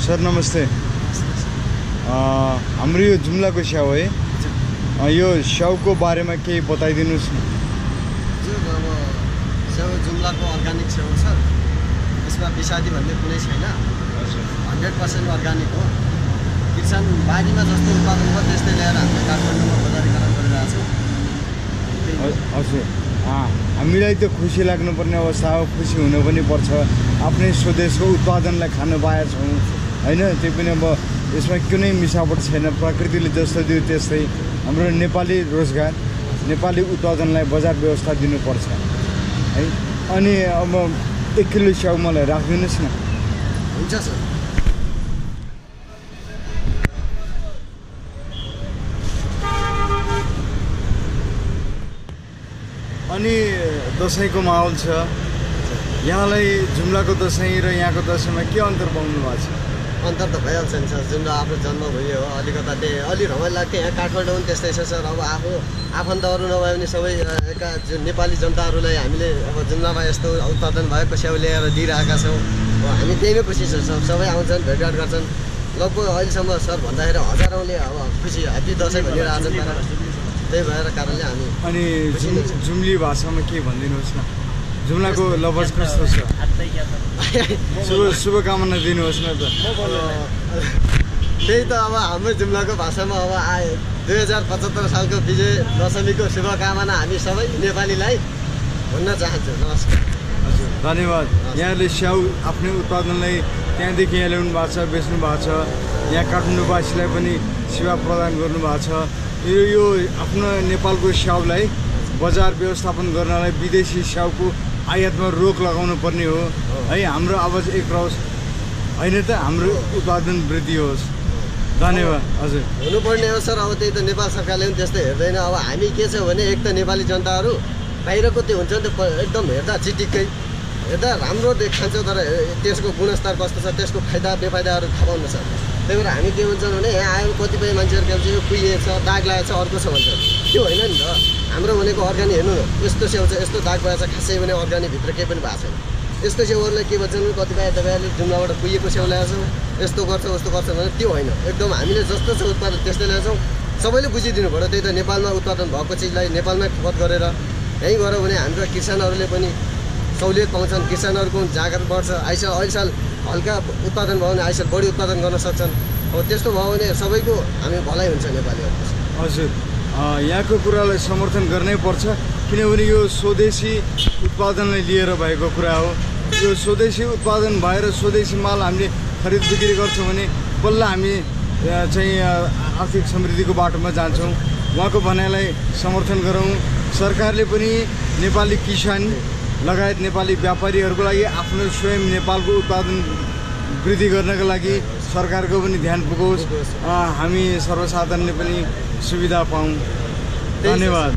Sir नमस्ते। हाम्रो यो जुम्लाको स्याउ है, यो स्याउको बारेमा केही बताइदिनुहोस् न। अब स्याउ जुम्लाको अर्ग्यानिक स्याउ छ, यसमा विषादी भन्ने कुनै छैन, 100% अर्ग्यानिक हो। किसान बारीमा जस्तो उत्पादन भयो त्यस्तै ल्याएर हामीले काठमाडौँमा बजारीकरण गरिरहेको छौँ। हजुर, हामीलाई त खुसी लाग्नुपर्ने अवस्था हो, खुसी हुनु पनि पर्छ। आफ्नै स्वदेशको उत्पादनलाई खान पाएका छौँ होइन, त्यो पनि अब यसमा कुनै मिसावट छैन, प्रकृतिले जस्तो दियो त्यस्तै। हाम्रो नेपाली रोजगार, नेपाली उत्पादनलाई बजार व्यवस्था दिनुपर्छ है। अनि अब 1 किलो स्याउ मलाई राखिदिनुहोस् न। हुन्छ सर। अनि दसैँको माहौल छ, यहाँलाई जुम्लाको दसैँ र यहाँको दसैँमा के अन्तर पाउनु भएको छ? अन्तर त भइहाल्छ नि सर, जुम्ला आफ्नो जन्मभूमि हो, अलिकति अलि रमाइलो लाग्थ्यो। यहाँ काठमाडौँ पनि त्यस्तै छ सर। अब आफू आफन्तहरू नभए पनि सबै नेपाली जनताहरूलाई हामीले अब जुम्लामा यस्तो उत्पादन भएको स्याउ ल्याएर दिइरहेका छौँ। अब हामी त्यही नै खुसी छ सर, सबै आउँछन्, भेटघाट गर्छन्। लगभग अहिलेसम्म सर भन्दाखेरि हजारौँले अब खुसी ह्याप्पी दसैँ भनिरहेछन्। त्यही भएर कारणले हामी। अनि जुम्ली भाषामा के भनिदिनुहोस् न, जुम्लाको लभर्स कस्तो छ? शुभकामना दिनुहोस् न त। त्यही त अब हाम्रो जुम्लाको भाषामा अब 2075 सालको विजय दशमीको शुभकामना हामी सबै नेपालीलाई भन्न चाहन्छु। नमस्कार। हजुर, धन्यवाद। यहाँले स्याउ आफ्नै उत्पादनलाई त्यहाँदेखि यहाँ ल्याउनु भएको छ, बेच्नु भएको छ। यहाँ काठमाडौँवासीलाई पनि सेवा प्रदान गर्नुभएको छ। यो आफ्नो नेपालको स्याउलाई बजार व्यवस्थापन गर्नलाई विदेशी स्याउको आयातमा रोक लगाउनु पर्ने हो है। हाम्रो आवाज एक रहोस् होइन त, हाम्रो उत्पादन वृद्धि होस्। धन्यवाद। हजुर, हुनुपर्ने हो सर। अब त्यही त नेपाल सरकारले पनि त्यस्तो हेर्दैन। अब हामी के छ भने एक त नेपाली जनताहरू बाहिरको त्यो हुन्छ नि त, एकदम हेर्दा चिटिक्कै हेर्दा राम्रो देखाउँछ, तर त्यसको गुणस्तर कस्तो छ, त्यसको फाइदा बेफाइदाहरू थाहा पाउनु छ। त्यही भएर हामी के भन्छौँ भने यहाँ आयो कतिपय मान्छेहरू के भन्छ यो कुहिएको छ, दाग लागेको छ, अर्को छ भन्छ। त्यो होइन नि त, हाम्रो भनेको अर्ग्यानिक हेर्नु न, यस्तो स्याउ छ, यस्तो दाग भएको छ, खासै भने अर्ग्यानिक भित्र केही पनि भएको छैन। यस्तो स्याउहरूलाई के भन्छन्, कतिपय तपाईँहरूले जुम्लाबाट कुहिएको स्याउ ल्याएको छौँ, यस्तो गर्छ उस्तो गर्छ भने त्यो होइन। एकदम हामीले जस्तो छ उत्पादन त्यस्तै ल्याउँछौँ। सबैले बुझिदिनु पऱ्यो। त्यही त नेपालमा उत्पादन भएको चिजलाई नेपालमै खपत गरेर यहीँ गऱ्यो भने हाम्रो किसानहरूले पनि सहुलियत पाउँछन्, किसानहरूको जागर बढ्छ। अहिले साल हल्का उत्पादन भयो भने आइसाल बढी उत्पादन गर्न सक्छन्। अब त्यस्तो भयो भने सबैको हामी भलाइ हुन्छ नेपालीहरूको। हजुर, यहाँको कुरालाई समर्थन गर्नै पर्छ, किनभने यो स्वदेशी उत्पादनलाई लिएर भएको कुरा हो। यो स्वदेशी उत्पादन भएर स्वदेशी माल हामीले खरिद बिक्री गर्छौँ भने बल्ल हामी चाहिँ आर्थिक समृद्धिको बाटोमा जान्छौँ। उहाँको भनाइलाई समर्थन गरौँ। सरकारले पनि नेपाली किसान लगायत नेपाली व्यापारीहरूको लागि आफ्नो स्वयं नेपालको उत्पादन वृद्धि गर्नका लागि सरकारको पनि ध्यान पुगोस्, हामी सर्वसाधारणले पनि सुविधा पाऊँ। धन्यवाद।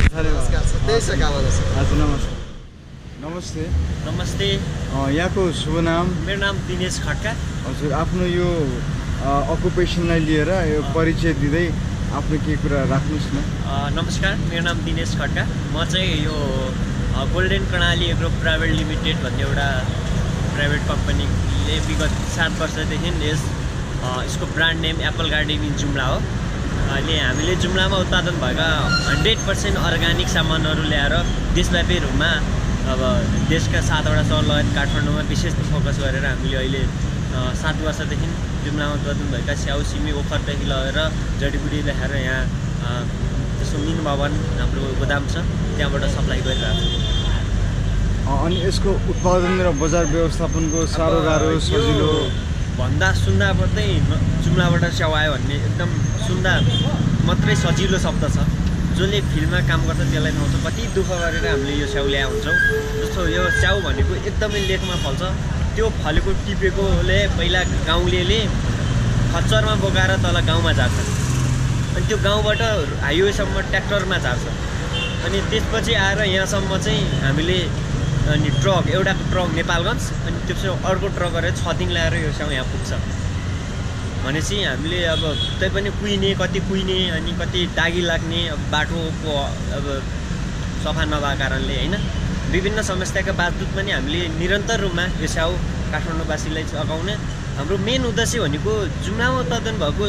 हजुर, नमस्ते। नमस्ते। नमस्ते। यहाँको शुभ नाम? मेरो नाम दिनेश खड्का। हजुर, आफ्नो यो अकुपेसनलाई लिएर यो परिचय दिँदै आफ्नो केही कुरा राख्नुहोस् न। नमस्कार, मेरो नाम दिनेश खड्का। म चाहिँ यो golden Karnali agro private limited भन्ने एउटा प्राइभेट कम्पनीले विगत 7 वर्षदेखि यसको brand name apple garden in Jumla हो। अहिले हामीले जुम्लामा उत्पादन भएका 100% अर्ग्यानिक सामानहरू ल्याएर देशव्यापी रूपमा अब देशका 7वटा सहर लगायत काठमाडौँमा विशेष फोकस गरेर हामीले अहिले 7 वर्षदेखि जुम्लामा उत्पादन भएका स्याउ सिमी ओखरदेखि लगेर जडीबुटी ल्याएर यहाँ त्यसको मिन भवन हाम्रो गोदाम छ, त्यहाँबाट सप्लाई गरिरहेको छ। अनि यसको उत्पादन र बजार व्यवस्थापनको साह्रो गाह्रो सजिलो भन्दा सुन्दा मात्रै जुम्लाबाट स्याउ आयो भन्ने एकदम सुन्दा मात्रै सजिलो शब्द छ। जसले फिल्डमा काम गर्छ त्यसलाई थाहा हुन्छ कति दुःख गरेर हामीले यो स्याउ ल्याएको हुन्छौँ। जस्तो यो स्याउ भनेको एकदमै लेखमा फल्छ, त्यो फलेको टिपेकोले पहिला गाउँलेले खच्चरमा बोकाएर तल गाउँमा झार्छ, अनि त्यो गाउँबाट हाइवेसम्म ट्र्याक्टरमा झार्छ, अनि त्यसपछि आएर यहाँसम्म चाहिँ हामीले अनि ट्रक एउटा ट्रक नेपालगञ्ज, अनि त्यसपछि अर्को ट्रक गरेर 6 दिन ल्याएर यो स्याउ यहाँ पुग्छ भनेपछि हामीले अब त्यही पनि कति कुहिने अनि कति दागी लाग्ने, अब बाटोको अब सफा नभएको कारणले होइन विभिन्न समस्याका बावजुद पनि हामीले निरन्तर रूपमा यो स्याउ काठमाडौँवासीलाई सघाउने हाम्रो मेन उद्देश्य भनेको जुम्लामा उत्पादन भएको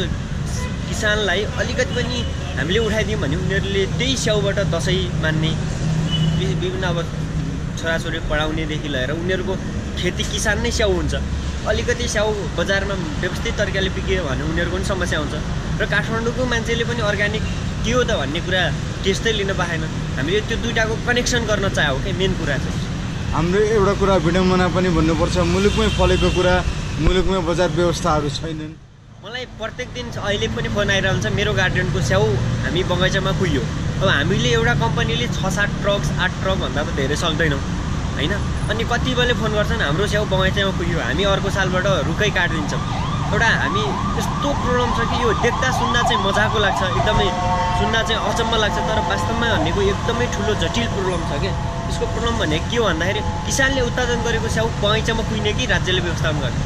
किसानलाई अलिकति पनि हामीले उठाइदियौँ भने उनीहरूले त्यही स्याउबाट दसैँ मान्ने विभिन्न अब छोराछोरी पढाउनेदेखि लिएर उनीहरूको खेती किसान नै स्याउ हुन्छ। अलिकति स्याउ बजारमा व्यवस्थित तरिकाले बिक्यो भने उनीहरूको पनि समस्या हुन्छ र काठमाडौँको मान्छेले पनि अर्ग्यानिक के हो त भन्ने कुरा टेस्टै लिन पाएन। हामीले त्यो दुइटाको कनेक्सन गर्न चाह्यौँ कि मेन कुरा चाहिँ हाम्रो एउटा कुरा विडम्बना पनि भन्नुपर्छ, मुलुकमै फलेको कुरा मुलुकमै बजार व्यवस्थाहरू छैनन्। मलाई प्रत्येक दिन अहिले पनि फोन आइरहन्छ मेरो गार्डनको स्याउ हामी बगैँचामा कुहियो। अब हामीले एउटा कम्पनीले 6-7 ट्रक 8 ट्रक भन्दा त धेरै सक्दैनौँ होइन। अनि कति बेला फोन गर्छन् हाम्रो स्याउ बगैँचामा कुहियो, हामी अर्को सालबाट रुखै काटिदिन्छौँ। एउटा हामी यस्तो प्रब्लम छ कि यो देख्दा सुन्दा चाहिँ मजाको लाग्छ, एकदमै सुन्दा चाहिँ अचम्म लाग्छ, तर वास्तवमा भनेको एकदमै ठुलो जटिल प्रब्लम छ क्या। यसको प्रब्लम भनेको के हो भन्दाखेरि किसानले उत्पादन गरेको स्याउ बगैँचामा कुहिने कि राज्यले व्यवस्थापन गर्ने।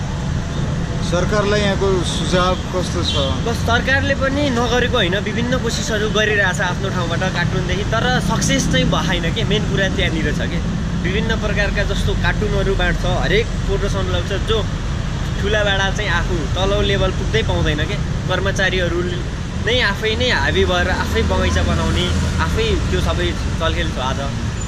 सरकारलाई यहाँको सुझाव कस्तो छ? बस सरकारले पनि नगरेको होइन, विभिन्न कोसिसहरू गरिरहेछ आफ्नो ठाउँबाट कार्टुनदेखि, तर सक्सेस चाहिँ भएन कि। मेन कुरा त्यहाँनिर छ कि विभिन्न प्रकारका जस्तो कार्टुनहरू बाँड्छ, हरेक प्रोडक्सन लगाउँछ, जो ठुलाबाट चाहिँ आफू तल्लो लेभल पुग्दै पाउँदैन कि। कर्मचारीहरू नै आफै नै हाबी भएर आफै बगैँचा बनाउने, आफै त्यो सबै चलखेल छ। आज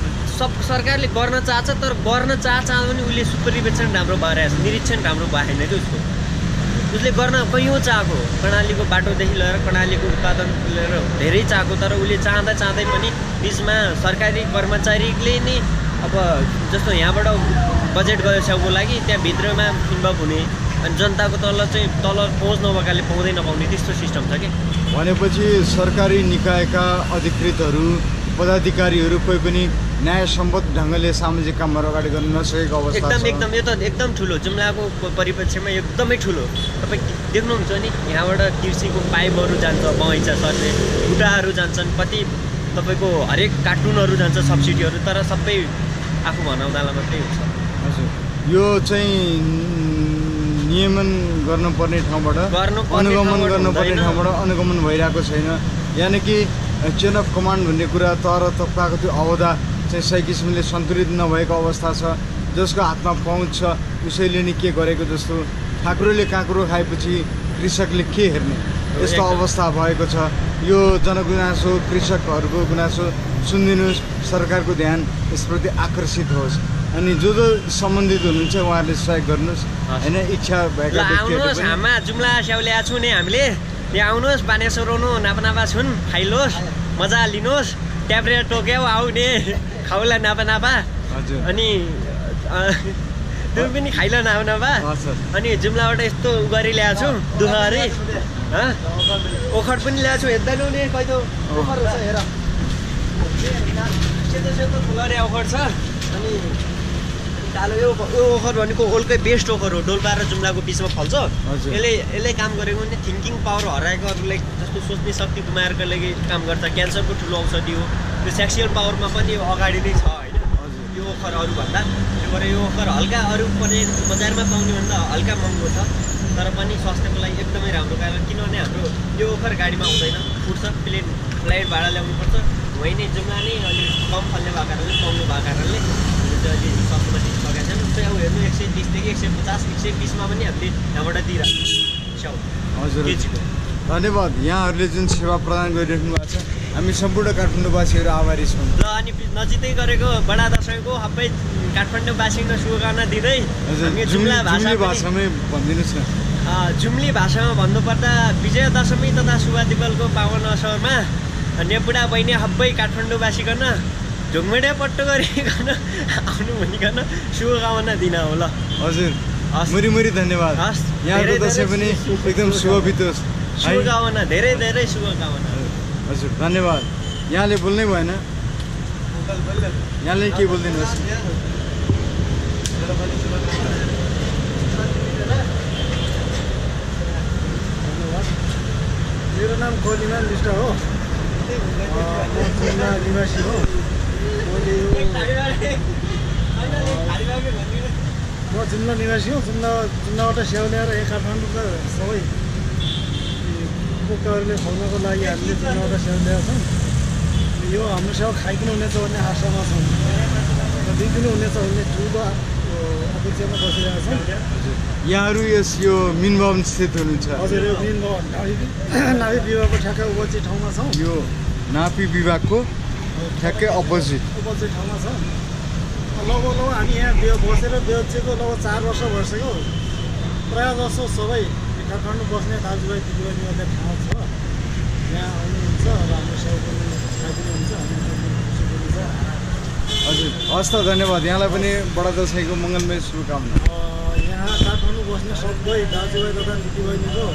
सरकारले गर्न चाहन्छ, तर गर्न चाहन्छ पनि उसले सुपरिवेक्षण राम्रो भइरहेछ, निरीक्षण राम्रो भएन कि उसको। उसले गर्न कैयौँ चाहेको, कर्णालीको बाटोदेखि लिएर कर्णालीको उत्पादन लिएर धेरै चाहेको, तर उसले चाहँदै पनि बिचमा सरकारी कर्मचारीले नै अब जस्तो यहाँबाट बजेट गयो स्याउको लागि, त्यहाँ भित्रमा इन्भल्भ हुने अनि जनताको तल पहुँच नभएकाले पाउँदै नपाउने त्यस्तो सिस्टम छ कि। भनेपछि सरकारी निकायका अधिकृतहरू पदाधिकारीहरू कोही पनि न्यायसम्मत ढङ्गले सामाजिक कामहरू अगाडि गर्न नसकेको अवस्था छ। एकदम यो त एकदम ठुलो जुम्लाको परिप्रेक्ष्यमा एकदमै ठुलो। तपाईँ देख्नुहुन्छ नि यहाँबाट कृषिको पाइपहरू जान्छ बगैँचा सर्ने, खुट्टाहरू जान्छन्, कति तपाईँको हरेक कार्टुनहरू जान्छ सब्सिडीहरू, तर सबै आफू भनाउँदालाई मात्रै हुन्छ। हजुर, यो चाहिँ नियमन गर्नुपर्ने ठाउँबाट अनुगमन गर्नुपर्ने ठाउँबाट अनुगमन भइरहेको छैन। यानि कि चेन अफ कमान्ड भन्ने कुरा तर तबकाको त्यो अवधा चाहिँ सही किसिमले सन्तुलित नभएको अवस्था छ। जसको हातमा पहुँच छ उसैले नै के गरेको जस्तो, ठाकुरले काँक्रो खाएपछि कृषकले के हेर्ने यस्तो अवस्था भएको छ। यो जनगुनासो कृषकहरूको गुनासो सुनिदिनुहोस्, सरकारको ध्यान यसप्रति आकर्षित होस्, अनि जो सम्बन्धित हुनुहुन्छ उहाँहरूले सहयोग गर्नुहोस् होइन। इच्छा भएका आउनुहोस्, हाम्रा जुम्ला स्याउ ल्याएको छु नि हामीले, यहाँ आउनुहोस्, बानेश्वर आउनु, नापा छुन्, खाइलोस्, मजा लिनुहोस्, ट्याब्रेट टोक्याउ आउने खाउला नापा अनि त्यो पनि खाइल नापा। अनि जुम्लाबाट यस्तो गरी ल्याएको छु दुःख गरी, ओखर पनि ल्याएको छु, हेर्दैन नि कहिले ओखर छ हेर, सेतो सेतो ठुलो ओखर छ। अनि कालो यो ओखर भनेको ओल्कै बेस्ट ओखर हो, डोल्पा र जुम्लाको बिचमा फल्छ। यसले काम गरेको भने थिङ्किङ पावर हराएकोहरूलाई जस्तो सोच्ने शक्ति गुमाएरको लागि काम गर्छ, क्यान्सरको ठुलो औषधि हो, त्यो सेक्सुअल पावरमा पनि अगाडि नै छ होइन यो ओखर अरूभन्दा। त्यो भएर यो ओखर हल्का अरू पनि बजारमा पाउने भन्दा हल्का महँगो छ, तर पनि स्वास्थ्यको लागि एकदमै राम्रो। कारण किनभने हाम्रो यो ओखर गाडीमा हुँदैन, फुट्छ, फ्लाइट भाडा ल्याउनुपर्छ, वहीँ नै जुम्ला नै अलिक कम फल्ने भएको कारणले पाउनु भएको कारणले अहिले सस्तोमा दिन सकेका छन्। स्याउ हेर्नु 130 देखि 150 120मा पनि हामीले यहाँबाट दिइरहेको स्याउ। हजुर, धन्यवाद। यहाँहरूले जुन सेवा प्रदान गरिराख्नु भएको छ, हामी सम्पूर्ण काठमाडौँवासीहरू आभारी छौँ। र अनि नजिकै गरेको बडा दसैँको सबै काठमाडौँवासीको शुभकामना दिँदै जुम्ला भाषामै भनिदिनुहोस् न। जुम्ली भाषामा भन्नुपर्दा विजयादशमी तथा शुभ दिवसको पावन अवसरमा नेपुडा बहिनी सबै काठमाडौँवासीकन ढुङ्गेडे पट्टो गरिकन आउनु भनिकन शुभकामना दिन हो। ल हजुर, मुरी धन्यवाद। यहाँको दसैँ पनि एकदम शुभ बितोस्। शुभकामना, धेरै धेरै शुभकामना। हजुर, धन्यवाद। यहाँले बोल्नै भएन, यहाँले के बोलिदिनुहोस्। मेरो नाम कोलिमान विष्ट हो, म जुम्ला निवासी हो। म जुम्ला निवासी हो। जुम्लाबाट स्याउ ल्याएर यहाँ काठमाडौँका सबै उपभोक्ताहरूले खुवाउनको लागि हामीले जुम्लाबाट स्याउ ल्याएको छौँ। यो हाम्रो स्याउ खाइदिनु हुनेछ भन्ने आशामा छौँ र दिइदिनु हुनेछ भन्ने ठुलो पिक्चरमा बसिरहेका छौँ। यहाँहरू यो मिन भवन स्थित हुनुहुन्छ। हजुर यो मेन भवन नाभी विभागको ठ्याक्कै अपोजिट ठाउँमा छौँ। यो नापी विभागको ठ्याक्कै अपोजिट ठाउँमा छ। लगभग हामी यहाँ बसेर बेहोचेको लगभग 4 वर्ष भइसक्यो। प्रायः जसो सबै काठमाडौँ बस्ने दाजुभाइ दिदीबहिनीहरूले ठाउँ छ, यहाँ आउनुहुन्छ र हाम्रो सेवा पनि खाइदिनुहुन्छ। हजुर हस् त धन्यवाद। यहाँलाई पनि बडा दसैँको मङ्गलमय शुभकामना। यहाँ काठमाडौँ बस्ने सबै दाजुभाइ तथा दिदीबहिनीको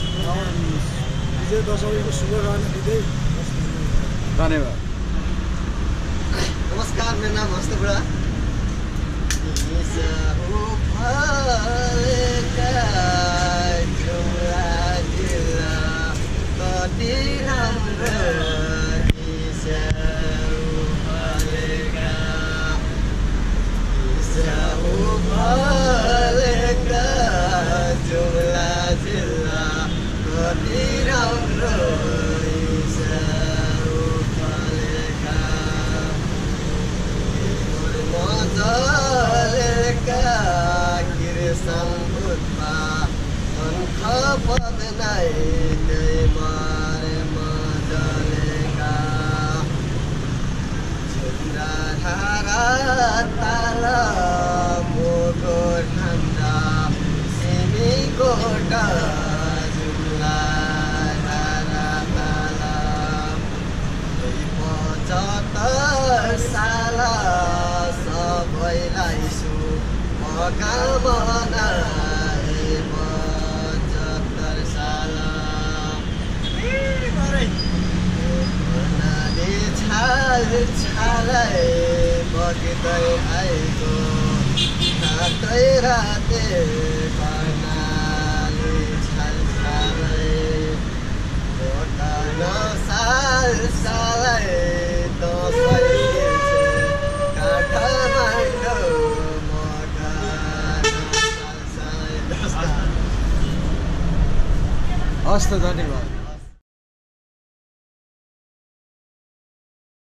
विजय दशमीको शुभकामना दिँदै धन्यवाद। नमस्कार, मेरो नाम हस्त बुढा। सबैलाई शुभकामना 75 साल छालै बग्दै आएको रातै राते कर्णाली छालै सालै दसैँ काठमाडौँ हस् त धन्यवाद।